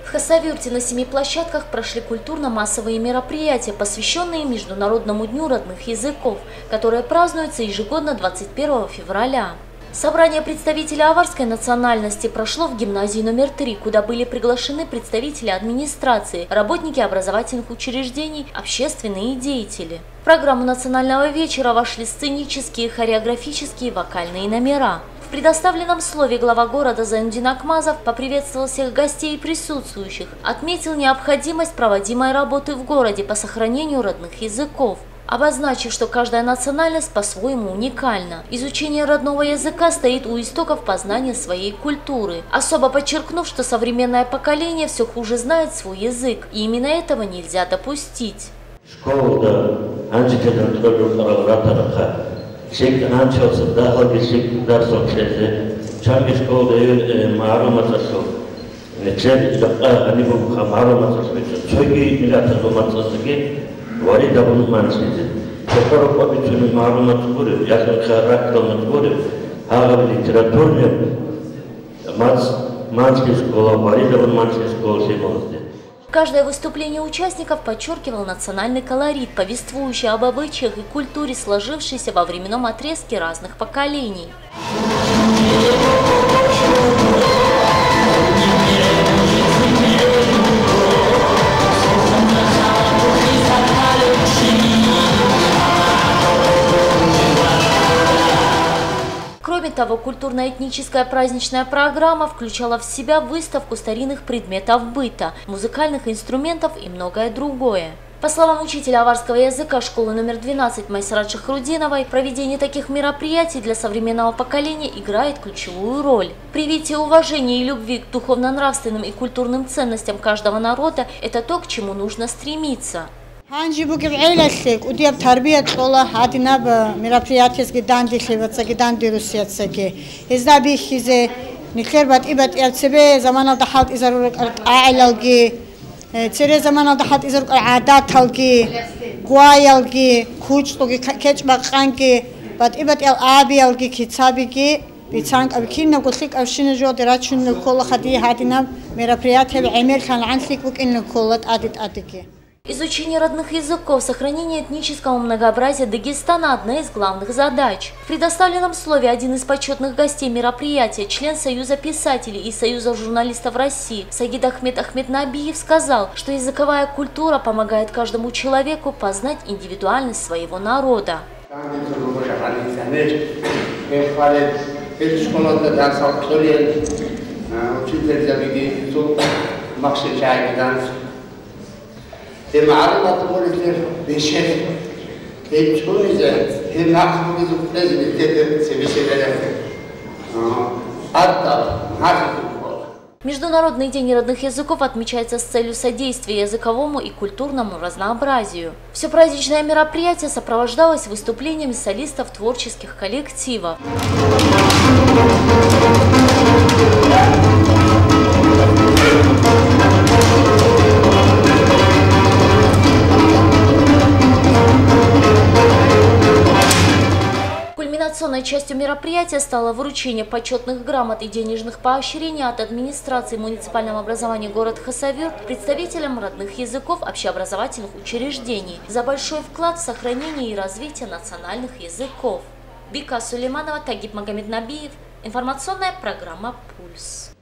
В Хасавюрте на 7 площадках прошли культурно-массовые мероприятия, посвященные Международному дню родных языков, которые празднуются ежегодно 21 февраля. Собрание представителей аварской национальности прошло в гимназии номер 3, куда были приглашены представители администрации, работники образовательных учреждений, общественные деятели. В программу национального вечера вошли сценические, хореографические и вокальные номера. В предоставленном слове глава города Зайнудин Акмазов поприветствовал всех гостей и присутствующих, отметил необходимость проводимой работы в городе по сохранению родных языков, обозначив, что каждая национальность по-своему уникальна. Изучение родного языка стоит у истоков познания своей культуры, особо подчеркнув, что современное поколение все хуже знает свой язык, и именно этого нельзя допустить. وارد دبون منشیده. شکر و پابیتونی معلومات کوره، یکم خیرات دامن کوره، هاگام لیتراتوریم، манский школа, варид дабун манский школа шеймонсте. Каждое выступление участников подчеркивало национальный колорит, повествующий об обычаях и культуре, сложившейся во временном отрезке разных поколений. Кроме того, культурно-этническая праздничная программа включала в себя выставку старинных предметов быта, музыкальных инструментов и многое другое. По словам учителя аварского языка школы номер 12 Майсарат Шахрудиновой, проведение таких мероприятий для современного поколения играет ключевую роль. Привитие уважения и любви к духовно-нравственным и культурным ценностям каждого народа – это то, к чему нужно стремиться. Հանջիբուկև այլասեք ուդիավ թարբիյատ շոլա հադինավ միրապրիաթես գդան դիխիվացա գդան դիրուսիացակե հեզդաբի խիզե նիքերբատ իբատ ելցեբե զամանալ դահատ իզարուրկ այլալգի ցերե զամանալ դահատ իզարուրկ ադաթալգի գուայալգի քուչտոգի քեչբախանկի բատ իբատ ել աբիալգի քիցաբիգի բիցանկ աբքին նկոլիկ ավշինը ժո դերաչուն նկոլը խադի հադինավ միրապրիաթը ամեր խան անցիկ բուկին նկոլատ ադիտ ադիկի. Изучение родных языков, сохранение этнического многообразия Дагестана – одна из главных задач. В предоставленном слове один из почетных гостей мероприятия, член Союза писателей и Союза журналистов России Сагид Ахмед Ахмеднабиев сказал, что языковая культура помогает каждому человеку познать индивидуальность своего народа. معلومات مولد بشيء يجون إذا هم ناقصون إذا لازم يتدرب سبيل Международный день родных языков отмечается с целью содействия языковому и культурному разнообразию. Все праздничное мероприятие сопровождалось выступлениями солистов творческих коллективов. Кульминационной частью мероприятия стало вручение почетных грамот и денежных поощрений от администрации муниципального образования города Хасавюрт представителям родных языков общеобразовательных учреждений за большой вклад в сохранение и развитие национальных языков. Бика Сулейманова, Тагиб Магомеднабиев. Информационная программа «Пульс».